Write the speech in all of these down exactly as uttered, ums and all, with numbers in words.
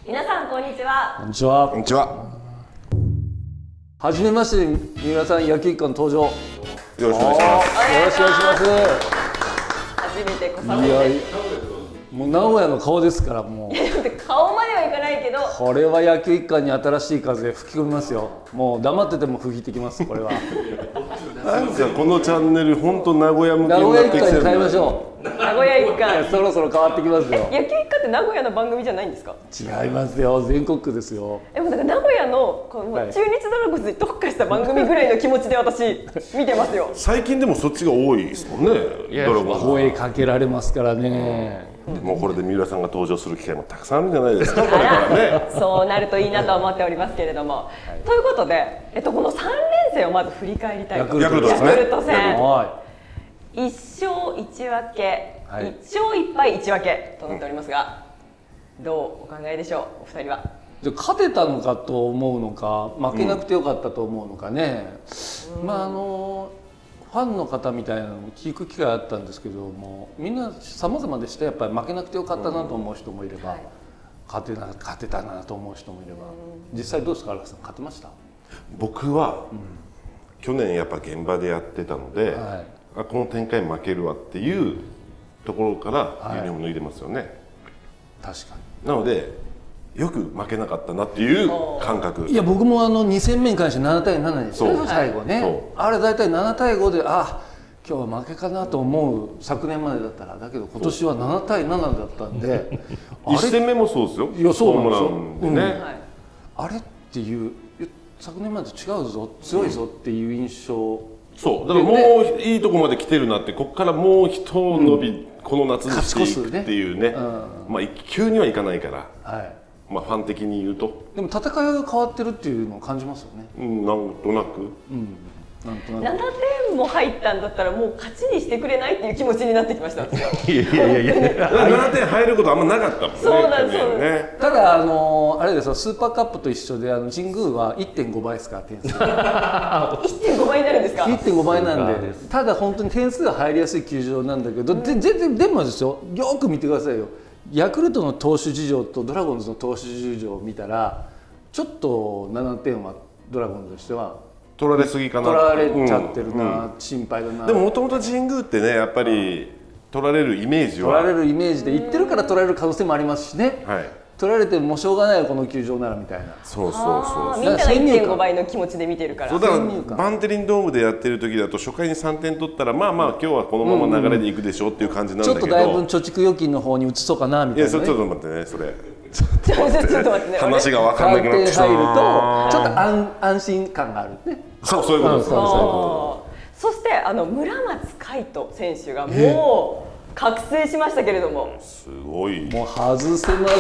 皆さんこんにちは。 こんにちは。 こんにちは。 はじめまして、三浦さん、野球一家の登場。よよろしくお願いします。 ろしくお願いします。 初めてこさめいやて。 もう名古屋の顔ですから、もうだって顔まではいかないけど。 これは野球一家に新しい風吹き込みますよ。もう黙ってても吹いてきます。これはなんかこのチャンネル本当名古屋向名けに古屋一家になってきてる。 変えましょう。 名古屋一いや家。 そろそろ変わってきますよ。 野球一家って名古屋の番組じゃないんですか？ 違いますよ。全国区ですよ。 え、もうなんか名古屋のこのはい中日ドラゴンズに特化した番組ぐらいの気持ちで私見てますよ。 最近でもそっちが多いですもんね。ドラゴン声かけられますからね。 ズ。もうこれで三浦さんが登場する機会もたくさんあるんじゃないですか。これからね。 そうなるといいなと思っておりますけれども。ということで、えっとこのさん連戦をまず振り返りたいと。 ヤクルトですねヤクルト戦。 はい勝一分け、 はい一勝一敗一分けとなっておりますが、どうお考えでしょう、お二人は。 じゃあ勝てたのかと思うのか、負けなくてよかったと思うのかね、うん、まああのファンの方みたいなのも聞く機会あったんですけども、みんな様々でした。やっぱり負けなくてよかったなと思う人もいれば、うん、はい、勝てな勝てたなと思う人もいれば、うん、実際どうですか、荒木さん、勝てました？ 僕は、うん、去年やっぱ現場でやってたので、はい、あこの展開負けるわっていうところからユニフォーム脱いでますよね、はい、 確かに。 なのでよく負けなかったなっていう感覚。 いや僕もあのに戦目に関してななたいななですよ、最後ね。あれ大体ななたいごで、あ今日は負けかなと思う、昨年までだったら。だけど今年はななたいななだったんでいち戦目もそうですよ。 いやそうなんですよ、 ホームランでね、 うん、あれっていう、昨年まで違うぞ、強いぞっていう印象、 そうだからもういいとこまで来てるなって、ここからもう一伸び、うん、この夏にしていくっていうね、うん、まあ急にはいかないから、はい、まあファン的に言うと、 でも戦いが変わってるっていうのを感じますよね。 うん、なんとなく、 うん、なんとなくななてんも入ったんだったらもう勝ちにしてくれないっていう気持ちになってきました。いやいやいやいやななてん入ることあんまなかったもんね。 そうなんですよね。ただあのあれですよ、スーパーカップと一緒で、あの神宮は いってんご 倍ですから、点数いってんご 倍になるんですか？ いってんご 倍なんで、ただ本当に点数が入りやすい球場なんだけど、全然でもですよ、よく見てくださいよ。ヤクルトの投手事情とドラゴンズの投手事情を見たら、ちょっとななてんはドラゴンズとしては取られすぎかな、 取られちゃってるな、うん、心配だな。 でももともと神宮ってね、やっぱり取られるイメージは取られるイメージで言ってるから取られる可能性もありますしね、はい、取られてもしょうがないよこの球場ならみたいな。 そうそうそう、 みんなが いってんご 倍の気持ちで見てるから。 そうだから、バンテリンドームでやってる時だと初回にさんてん取ったら、まあまあ今日はこのまま流れでいくでしょうっていう感じなんだけど、 ちょっとだいぶ貯蓄預金の方に移そうかなみたいな、ね、 いやちょっと待ってね、それちょっと待ってね、 話が分かんなくなってきた。 入るとちょっと安安心感があるね。 そうそういうことです。 そしてあの村松海人選手がもう覚醒しましたけれども、 すごい。 もう外せませんよ。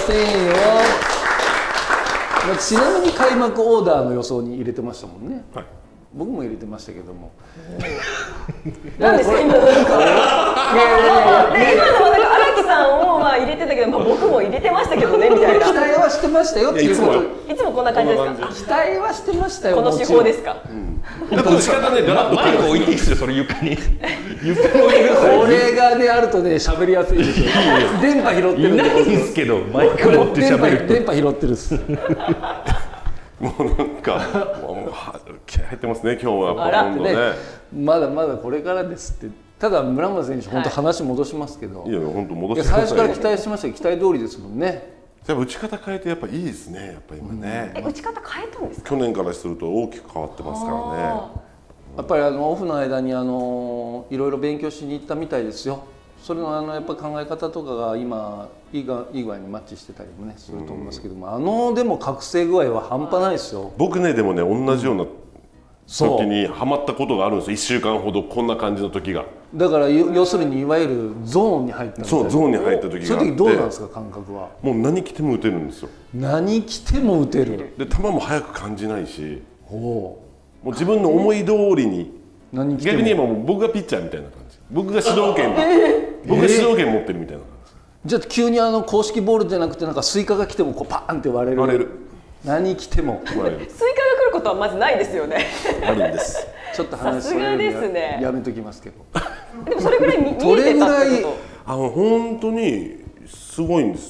ちなみに開幕オーダーの予想に入れてましたもんね。はい、僕も入れてましたけども。 なんですか今なんか。いやいやいや。今のはなんか荒木さんをまあ入れてたけど、まあ僕も入れてましたけどねみたいな。 期待はしてましたよっていうこと。 いつもこんな感じですか。 期待はしてましたよ。 この手法ですか。 だから仕方ね、 マイク置いていいですよ、それ床に。床に置いてください。 これがねあるとね喋りやすいですよ。電波拾ってるんで。 ないんですけど、マイク持って喋ると。 電波拾ってるです。 もうなんかもう気合入ってますね今日は。やっぱ本当ね。 まだまだこれからですって。ただ村松選手本当話戻しますけど。 いや本当戻して最初から期待しましたけど、期待通りですもんね。 やっぱ打ち方変えてやっぱいいですね、やっぱ今ね。 え、打ち方変えたんですか？ 去年からすると大きく変わってますからね。 やっぱりあのオフの間にあのいろいろ勉強しに行ったみたいですよ。それのあのやっぱ考え方とかが今いいがいい具合にマッチしてたりもねすると思いますけども、あのでも覚醒具合は半端ないですよ。 僕ねでもね同じような時にハマったことがあるんですよ。いっしゅうかんほどこんな感じの時が。 だから要するにいわゆるゾーンに入ったみたいな。 そうゾーンに入った時があって。 その時どうなんですか感覚は。 もう何着ても打てるんですよ。 何着ても打てる。 で球も速く感じないし、 ほうもう自分の思い通りに。 何着ても逆に言えばもう僕がピッチャーみたいな感じ。僕が主導権、えー、僕が主導権持ってるみたいな感じ。 じゃあ急にあの公式ボールじゃなくてなんかスイカが来てもこうパーンって割れる。 割れる。 何着てもスイカが来ることはまずないですよね。 あるんです。 ちょっと話それるのやめときますけど。 でもそれぐらい見えてたってこと。 あの本当にすごいんですよ。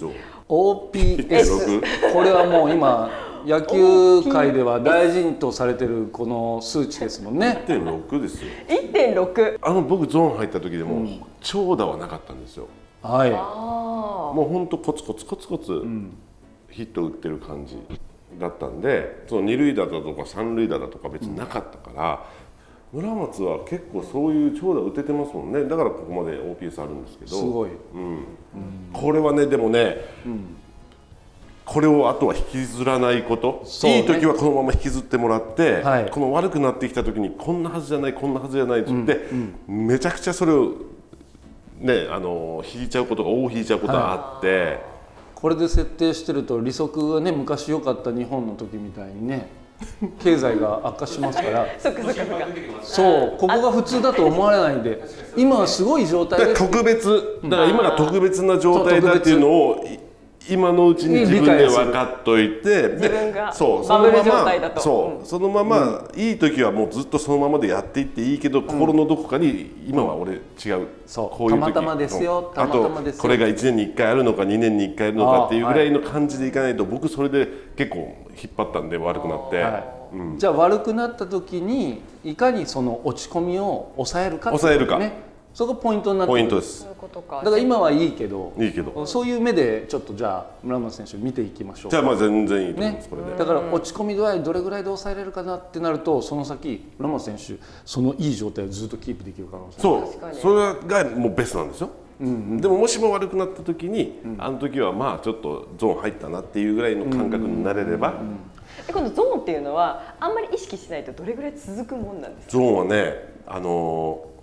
オーピーエス これはもう今野球界では大事とされてるこの数値ですもんね。 いってんろく ですよ。 いってんろく。 あの僕ゾーン入った時でも、うん、長打はなかったんですよ。 はい、 もうほんとコツコツコツコツヒット打ってる感じだったんで、その二塁打だとか三塁打だとか別になかったから、うん、村松は結構そういう長打打ててますもんね。だからここまで オーピーエス あるんですけど、 すごい、 うんうん、これはねでもね、うん、これをあとは引きずらないこと、ね、いい時はこのまま引きずってもらって、はい、この悪くなってきた時にこんなはずじゃないこんなはずじゃないって言って、うんうん、めちゃくちゃそれをね、あの引いちゃうことが大引いちゃうことがあって、はい、 これで設定してると利息がね昔良かった日本の時みたいにね経済が悪化しますからそっかそっかそっか、 そうここが普通だと思われないんで今はすごい状態です。 特別だから今が特別な状態だっていうのを今のうちに自分で分かっといて、 自分がそうバブル状態だと、 そう、うん、そのまま、うん、いい時はもうずっとそのままでやっていっていいけど、うん、心のどこかに今は俺違う、 そうこういう時たまたまですよ、たまたまですよ。 あとこれがいちねんにいっかいあるのかにねんにいっかいあるのかっていうぐらいの感じでいかないと、僕それで結構引っ張ったんで悪くなって、はい、 うん、じゃあ悪くなった時にいかにその落ち込みを抑えるかっていう、ね、 抑えるか、 そこポイントになってる。 ポイントです。 だから今はいいけど、 いいけど、 そういう目でちょっとじゃあ村松選手見ていきましょう。 じゃあまあ全然いいと思います、ね、これで。 だから落ち込み度合いどれぐらいで抑えれるかなってなると、その先村松選手そのいい状態をずっとキープできる可能性。 そう、それがもうベストなんですよ。うんうん、でももしも悪くなった時に、うん、あの時はまあちょっとゾーン入ったなっていうぐらいの感覚になれれば。 え、このゾーンっていうのはあんまり意識しないとどれぐらい続くもんなんですか？ ゾーンはね、あのー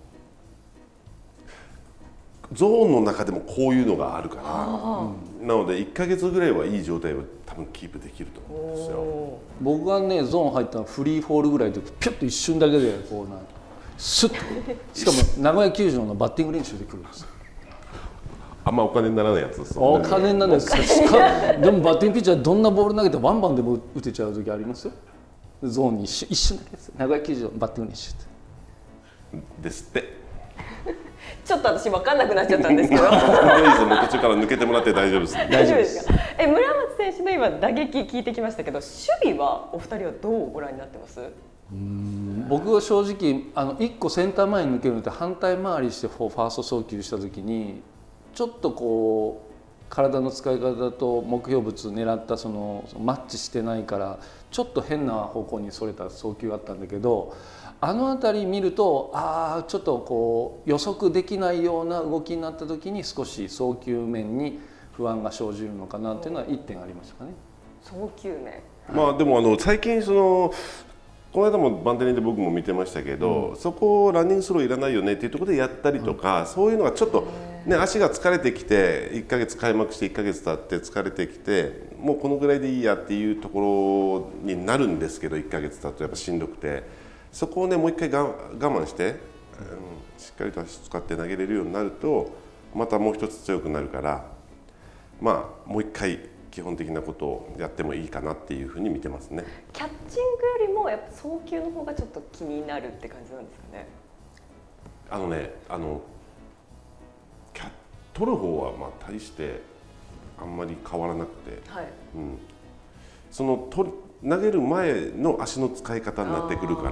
ゾーンの中でもこういうのがあるから、うん、なのでいっかげつぐらいはいい状態を多分キープできると思うんですよ。 僕がねゾーン入ったのフリーフォールぐらいでピュッと一瞬だけでこうなスッとしかも名古屋球場のバッティング練習で来るんです。 あんまお金にならないやつですよね。お金にならないですか。でもバッティングピッチャーどんなボール投げてワンバンでも打てちゃう時ありますよ。ゾーンに一瞬一瞬だけです。名古屋球場のバッティング練習ってですって。 ちょっと私分かんなくなっちゃったんですけどもう途中から抜けてもらって大丈夫です。 大丈夫ですか？え、村松選手の今打撃聞いてきましたけど、守備はお二人はどうご覧になってます？ うーん、僕は正直あのいっこセンター前に抜けるのって反対回りしてファースト送球した時にちょっとこう体の使い方と目標物狙ったそのマッチしてないからちょっと変な方向にそれた送球があったんだけど、あの辺り見るとああちょっとこう予測できないような動きになった時に少し送球面に不安が生じるのかなっていうのはいってんありましたかね。 送球面、 まあでもあの最近そのこの間もバンテリンで僕も見てましたけど、うん、そこをランニングスローいらないよねっていうところでやったりとか、うん、そういうのがちょっと、ね、足が疲れてきていっかげつ開幕していっかげつ経って疲れてきてもうこのぐらいでいいやっていうところになるんですけど、いっかげつ経つとやっぱしんどくて、そこをねもう一回が我慢して、うん、しっかりと足使って投げれるようになるとまたもう一つ強くなるから、まあもう一回基本的なことをやってもいいかなっていうふうに見てますね。 キャッチングよりもやっぱ送球の方がちょっと気になるって感じなんですかね。 あのね、あのキャ取る方はまあ大してあんまり変わらなくて、はい、うん、その取投げる前の足の使い方になってくるから、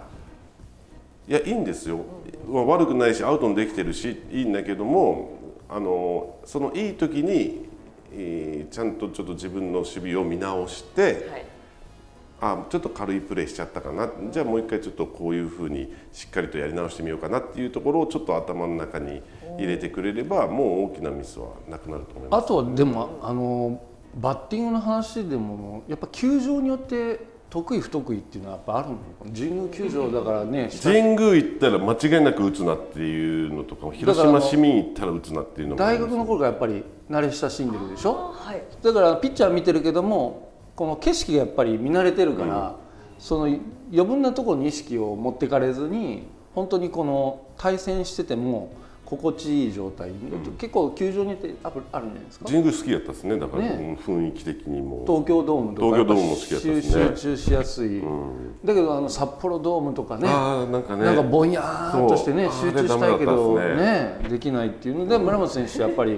いやいいんですよ、うん、悪くないしアウトにできてるしいいんだけども、あのそのいい時にえー、ちゃんとちょっと自分の守備を見直して、はい、あちょっと軽いプレーしちゃったかな、じゃあもう一回ちょっとこういうふうにしっかりとやり直してみようかなっていうところをちょっと頭の中に入れてくれればもう大きなミスはなくなると思います。 あとはでもあのバッティングの話でもやっぱ球場によって得意不得意っていうのはやっぱあるの。神宮球場だからね、 神宮行ったら間違いなく打つなっていうのとか、広島市民行ったら打つなっていうのも大学の頃からやっぱり慣れ親しんでるでしょ、はい、だからピッチャー見てるけどもこの景色がやっぱり見慣れてるから、うん、その余分なところに意識を持ってかれずに本当にこの対戦してても心地いい状態、うん、結構球場によってあるんじゃないですか。 神宮好きやったですね。だから、ね、雰囲気的にも東京ドームとか東京ドームも好きやったですね。 集中しやすい、うん、だけどあの札幌ドームとかね、 あなんかねなんかぼんやーっとしてね集中したいけど ね, ねできないっていうので、うん、村松選手やっぱり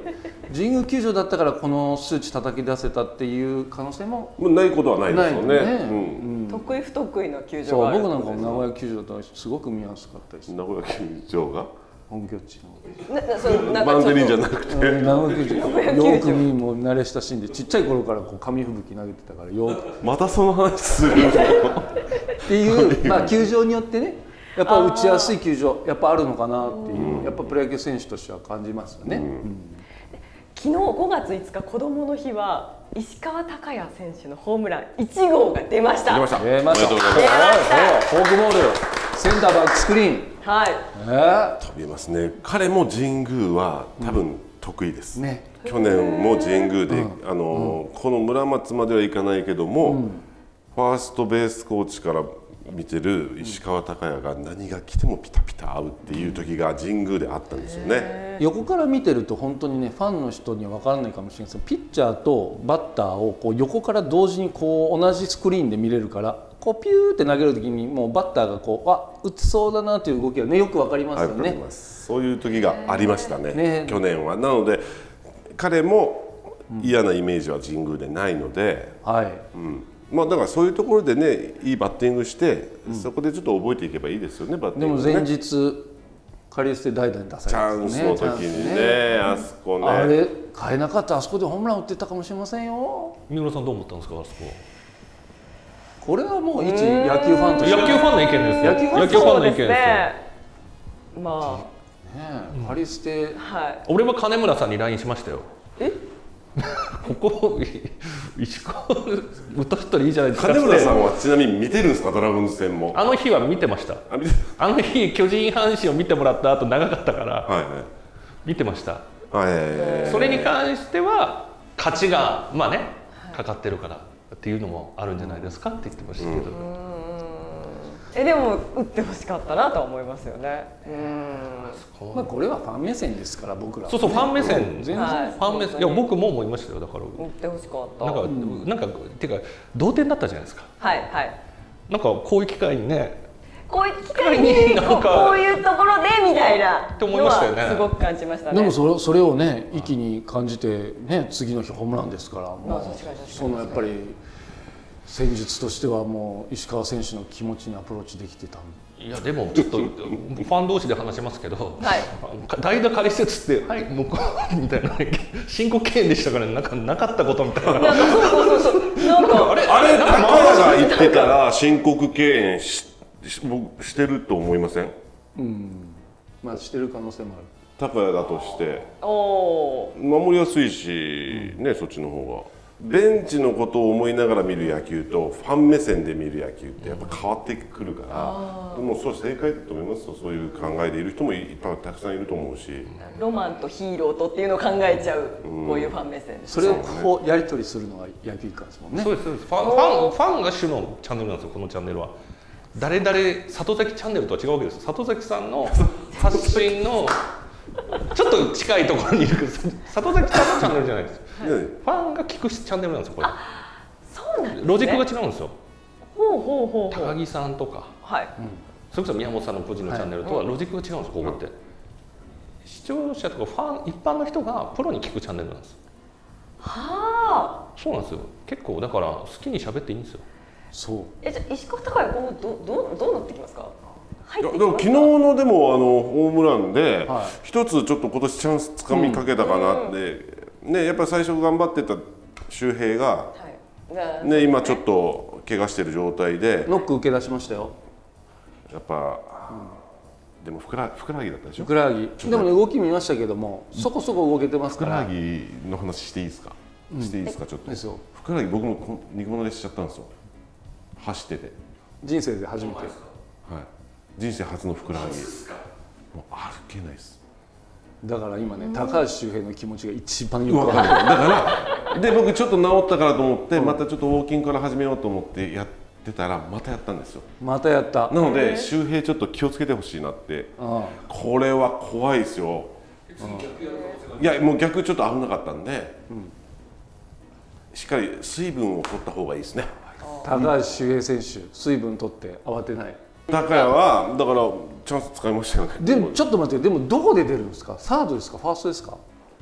神宮球場だったからこの数値叩き出せたっていう可能性もないことはないですよね。 ないね、 うんうん、 得意不得意の球そう場がある。 僕なんかも名古屋球場だったらすごく見やすかったです。 名古屋球場が本拠地のななそうなんかバンデリンじゃちょっなくて、 うん名古屋球場名古屋球場よく見もう慣れ親しんでちっちゃい頃からこう紙吹雪投げてたからよくまたその話するのっていうまあ球場によってねやっぱ打ちやすい球場やっぱあるのかなっていうやっぱプロ野球選手としては感じますよね。うん、 昨日ごがついつか子どもの日は石川昂弥選手のホームランいち号が出ました。 出ました。 出ました。 おめでとうございます。 フォークボールセンターバックスクリーン。 はい。 えー、 飛びますね。彼も神宮は多分得意です。 うん、ね。 去年も神宮で、うん、あの、うん、この村松まではいかないけども、うん、ファーストベースコーチから見てる石川昂弥が何が来てもピタピタ合うっていう時が神宮であったんですよね。 横から見てると本当にねファンの人には分からないかもしれないですけどピッチャーとバッターをこう横から同時にこう同じスクリーンで見れるからこうピューって投げる時にもうバッターがこうあ打ちそうだなという動きがねよく分かりますよね。 そういう時がありましたね、ね去年は。なので彼も嫌なイメージは神宮でないので、うんはいうんまあ、だからそういうところでねいいバッティングして、うん、そこでちょっと覚えていけばいいですよねバッティング、ね、 でも前日カリステ代打に出されて、ね、 チャンスの時にね、ねあそこねあれ変えなかったらあそこでホームラン打ってたかもしれませんよ。 三浦さんどう思ったんですかあそこは。 これはもう一野球ファンとして野球ファンの意見ですよ。 野球ファンの意見ですよ。 まあ、ね、カリステ、 はい、 俺は金村さんに ライン しましたよ。 えここ石川打たせたらいいじゃないですか。 金村さんはちなみに見てるんですかドラゴンズ戦も。 あの日は見てました。あ, あの日巨人阪神を見てもらった後長かったから、はいはい、見てました。はい、それに関しては勝ちがまあねかかってるからっていうのもあるんじゃないですかって言ってましたけど、うん、 えでも打ってほしかったなとは思いますよね。 うんまあこれはファン目線ですから僕らは、ね、 そうそうファン目線、うん、 全然、 はい、 ファン目線いや僕も思いましたよ。だから打ってほしかったなんか、うん、なんかていうか同点だったじゃないですか。 はいはいなんかこういう機会にねこういう機会にこう、こういうところでみたいなのはすごく感じましたね。 でもそれ、それをね一気に感じてね次の日ホームランですから、もうそのやっぱり戦術としてはもう石川選手の気持ちにアプローチできてた。 いやでもちょっとファン同士で話しますけど、はい、代打仮説ってはい向こうみたいな申告敬遠でしたからなんかなかったことみたいな。なんかそうそうそうそうなんかあれあれ高谷が言ってたら申告敬遠し僕してると思いません？ うん、まあしてる可能性もある。 高谷だとして守りやすいし、ね、そっちの方が。ベンチのことを思いながら見る野球とファン目線で見る野球ってやっぱ変わってくるから、でもそう正解だと思いますよ。そういう考えでいる人もいっぱいたくさんいると思うし、 ロマンとヒーローとっていうのを考えちゃう、うん、こういうファン目線。 それをこうやり取りするのが野球観ですもんね。 そうですそうです。ファンファンファンが主のチャンネルなんですよこのチャンネルは。誰々里崎チャンネルとは違うわけです。里崎さんの発信のちょっと近いところにいるけど里崎さんのチャンネルじゃないです。はい、ファンが聞くチャンネルなんですよこれ。 あ、そうなんですね。 ロジックが違うんですよ。 ほうほうほう。 高木さんとか、はい、うん、それこそ宮本さんの個人のチャンネルとはロジックが違うんですここって。視聴者とかファン一般の人がプロに聞くチャンネルなんです。 はあ。 そうなんですよ。結構だから好きに喋っていいんですよ。 そう。 えじゃあ石川昂弥今後どどどうなってきますか。 いやでも昨日のでもあのホームランで一つちょっと今年チャンスつかみかけたかなって、うん、ねやっぱり最初頑張ってた周平が、はいね、今ちょっと怪我してる状態でノック受け出しましたよ。 やっぱ、うん、でもふくらふくらはぎだったでしょ。 ふくらはぎでも、ね、動き見ましたけどもそこそこ動けてますから。 ふくらはぎの話していいですか、うん、していいですかちょっと。ですよ。ふくらはぎ僕も肉離れしちゃったんですよ走ってて。 人生で初めて。はい。 人生初のふくらはぎ。もう歩けないです。 だから今ね高橋周平の気持ちが一番よくわかる。 だからで僕ちょっと治ったからと思って、うん、またちょっとウォーキングから始めようと思ってやってたらまたやったんですよ。 またやった。 なので周平ちょっと気をつけてほしいなって。これは怖いですよ。いやもう逆ちょっと危なかったんで、うん、しっかり水分を取った方がいいですね。 高橋周平選手水分取って慌てない。 高谷はだからチャンス使いましたよね。 でもちょっと待って、でもどこで出るんですか。サードですかファーストですか。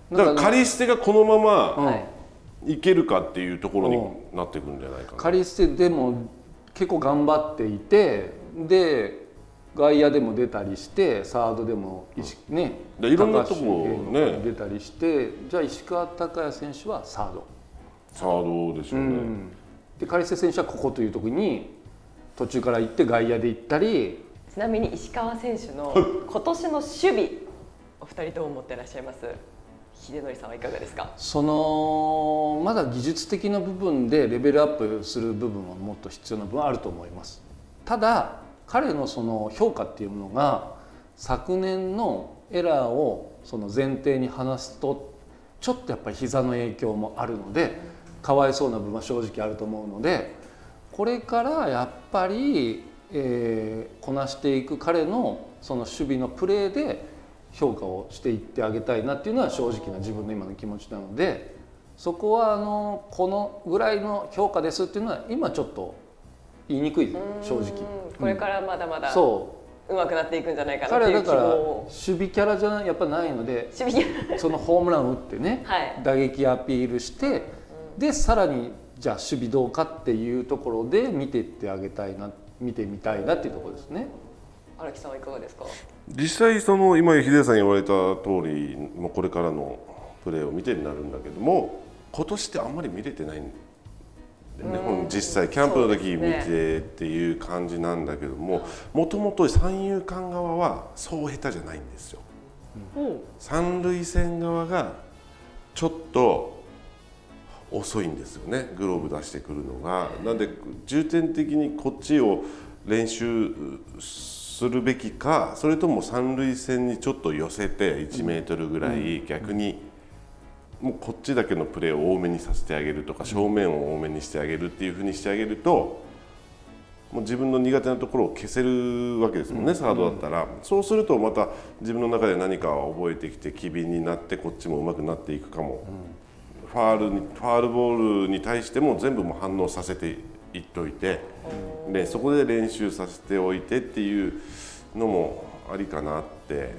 だから仮捨てがこのままはいいけるかっていうところになってくるんじゃないかな。 仮捨てでも結構頑張っていて、で外野でも出たりしてサードでも石、ね、 でいろんなとこね出たりして、じゃあ石川昂弥選手はサード、 サードでしょうね、うん、 で仮捨て選手はここというところに途中から行って外野で行ったり。 ちなみに石川選手の今年の守備お二人どう思ってらっしゃいます？秀則さんはいかがですか？ そのまだ技術的な部分でレベルアップする部分はもっと必要な部分はあると思います。ただ彼のその評価っていうものが昨年のエラーをその前提に話すとちょっとやっぱり膝の影響もあるので、かわいそうな部分は正直あると思うので、これからやっぱり、えー、こなしていく彼のその守備のプレーで評価をしていってあげたいなっていうのは正直な自分の今の気持ちなので、そこはあのこのぐらいの評価ですっていうのは今ちょっと言いにくい正直。 これからまだまだそう上手くなっていくんじゃないかなっていう希望を。彼はだから守備キャラじゃやっぱないので、守備キャラそのホームランを打ってね、はい、打撃アピールして、でさらにじゃあ守備どうかっていうところで見ていってあげたいな、見てみたいなっていうところですね。 荒木さんはいかがですか？ 実際その今秀さん言われた通り、もうこれからのプレーを見てになるんだけども、今年ってあんまり見れてないんでね、実際キャンプの時見てっていう感じなんだけども、もともと三遊間側はそう下手じゃないんですよ。うん、三塁線側がちょっと遅いんですよね、グローブ出してくるのが。なんで重点的にこっちを練習するべきか、それとも三塁線にちょっと寄せていちメートルぐらい逆にもうこっちだけのプレーを多めにさせてあげるとか、正面を多めにしてあげるっていうふうにしてあげると、もう自分の苦手なところを消せるわけですもんね、サードだったら。そうするとまた自分の中で何かを覚えてきて機敏になって、こっちも上手くなっていくかも。ファールにファールボールに対しても全部も反応させていっといて、でそこで練習させておいてっていうのもありかなって。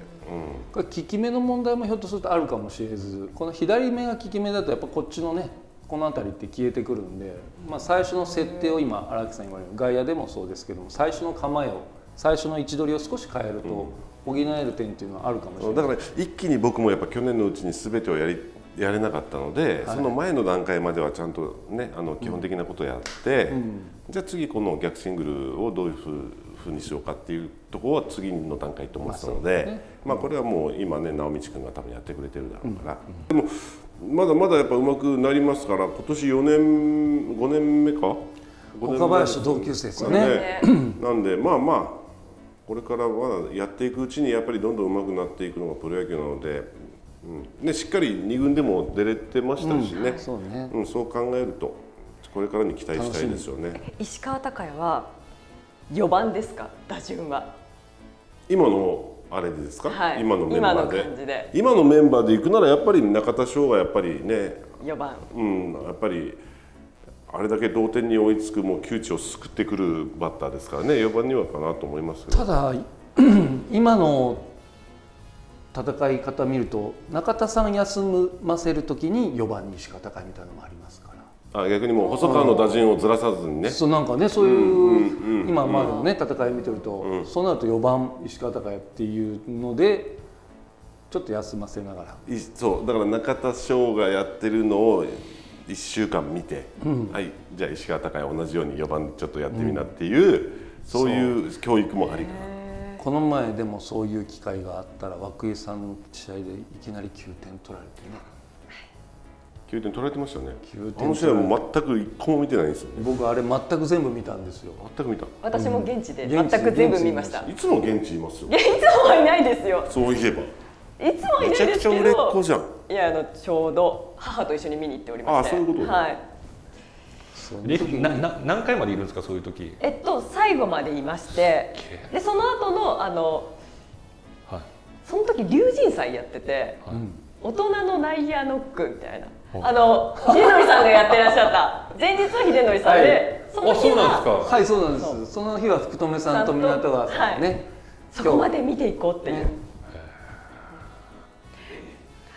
うん、これ利き目の問題もひょっとするとあるかもしれず、この左目が利き目だとやっぱこっちのねこの辺りって消えてくるんで、まあ、最初の設定を今荒木さん言われる外野でもそうですけども、最初の構えを最初の位置取りを少し変えると補える点っていうのはあるかもしれない。だから一気に僕もやっぱ去年のうちに全てをやりやれなかったので、はい、その前の段階まではちゃんとねあの基本的なことをやって、うん、じゃあ次この逆シングルをどういうふうふうにしようかっていうところは次の段階と思ってたので、まあね、まあこれはもう今ね直道君が多分やってくれてるだろうから、うんうん、でもまだまだやっぱ上手くなりますから、今年よねんごねんめか岡林と同級生ですよね。 ねなんでまあまあこれからまだやっていくうちにやっぱりどんどん上手くなっていくのがプロ野球なので、うんね、しっかりに軍でも出れてましたしね、うん そうね、うん、そう考えるとこれからに期待したいですよね。 石川昂弥はよばんですか、打順は。 今のあれですか、はい、今のメンバーで。今の感じで。今のメンバーで行くならやっぱり中田翔がやっぱりね、 よばん。 うん、やっぱりあれだけ同点に追いつくもう窮地を救ってくるバッターですからね、よばんにはかなと思いますけど。 ただ今の戦い方見ると中田さん休ませるときによばんに石川昂弥みたいなのもありますから。 あ、逆にもう細川の打順をずらさずにね。 そうなんかね、そういう今までのね戦い見てると、うん、そうなるとよばん石川昂弥っていうのでちょっと休ませながら。 そうだから中田翔がやってるのをいっしゅうかん見て、うん、はいじゃあ石川昂弥同じようによばんちょっとやってみなっていう、うん、そういう教育もありかな。 この前でもそういう機会があったら涌井さんの試合でいきなりきゅうてん取られてね。 きゅうてん取られてましたね。あの試合も全くいっこも見てないんですよね。 僕あれ全く全部見たんですよ。 全く見た。 私も現地で全く全部見ました。 いつも現地いますよ。 いやいつもはいないですよ。 そういえば。 いつもいないですけど。めちゃくちゃ売れっ子じゃん。いやあのちょうど母と一緒に見に行っておりまして。 ああそういうこと。 はい。 なな何回までいるんですかそういう時。 えっと最後までいまして、でその後のあの、はい、その時龍神祭やってて、はい、大人の内野ノックみたいな。あの秀則さんがやってらっしゃった前日は秀則さんで、 はい、その日ははいそうなんです。その日は福留さんと湊川さんね、 そこまで見ていこうっていう。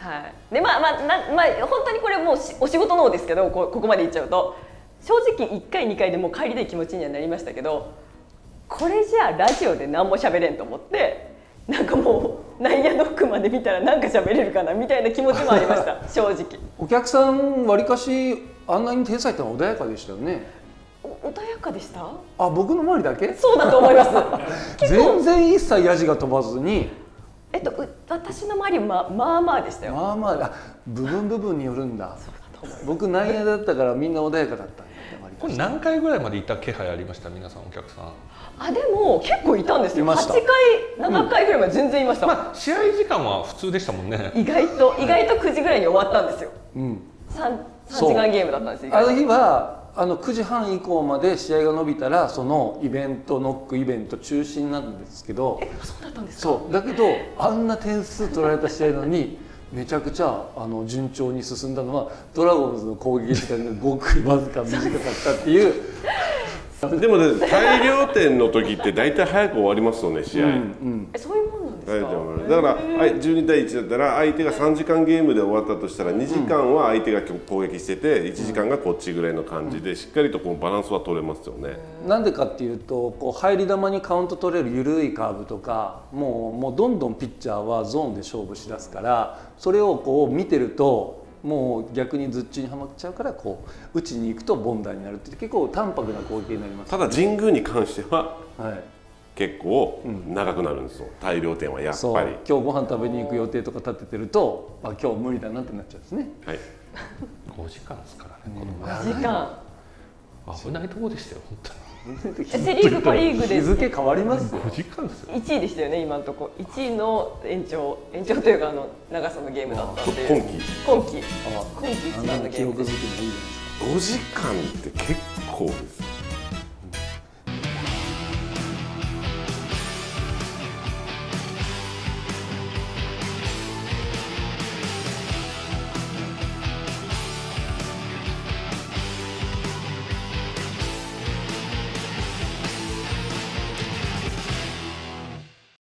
はい、でまあまあな、まあ、本当にこれもうお仕事の方ですけど、こここまでいっちゃうと正直いっかいにかいでもう帰りたい気持ちにはなりましたけど、これじゃあラジオで何も喋れんと思って、なんかもう内野ノックまで見たらなんか喋れるかなみたいな気持ちもありました正直。 お客さんわりかしあんなに天才ってのは穏やかでしたよね。 穏やかでした？ あ、僕の周りだけ？ そうだと思います全然一切ヤジが飛ばずに、 えっと私の周りはままあまあでしたよ。 まあまあ、あ、部分部分によるんだ。僕内野だったからみんな穏やかだったんだ。 これ何回ぐらいまで行った気配ありました？皆さんお客さん。 あ、でも結構いたんですよ。はちかいななかいぐらいまで全然いました。 まあ試合時間は普通でしたもんね。 意外と意外とくじぐらいに終わったんですよ。うん。三三時間ゲームだったんですよ。 あの日はあのくじはん以降まで試合が伸びたらそのイベントノックイベント中止なんですけど。 え、そうだったんですか？ そうだけどあんな点数取られた試合なのにめちゃくちゃあの順調に進んだのはドラゴンズの攻撃時間がごくわずか短かったっていう。 でもね、大量点の時って大体早く終わりますよね、試合。うんうん、 え、そういうもんなんですか？ だからじゅうにたいいちだったら相手がさんじかんゲームで終わったとしたらにじかんは相手が攻撃してていちじかんがこっちぐらいの感じでしっかりとこうバランスは取れますよね。 なんでかっていうとこう入り球にカウント取れる緩いカーブとかもう、もうどんどんピッチャーはゾーンで勝負しだすからそれをこう見てるともう逆にズッチにはまっちゃうからこう打ちに行くと凡打になるって結構淡白な攻撃になります、ね、 ただ神宮に関しては、はい、結構長くなるんですよ、うん、大量点はやっぱり。そう、 今日ご飯食べに行く予定とか立ててるとあ今日無理だなってなっちゃうんですね。 はいごじかんですからね、このごじかん危ないところでしたよ本当に。 セ・リーグパ・リーグで日付変わりますよ。 ごじかんですよ。 いちいでしたよね今のところ。いちいの延長延長というかあの長さのゲームだったんで。 今季今季今季一番のゲームです。 記憶づくのいいじゃないですか。 ごじかんって結構です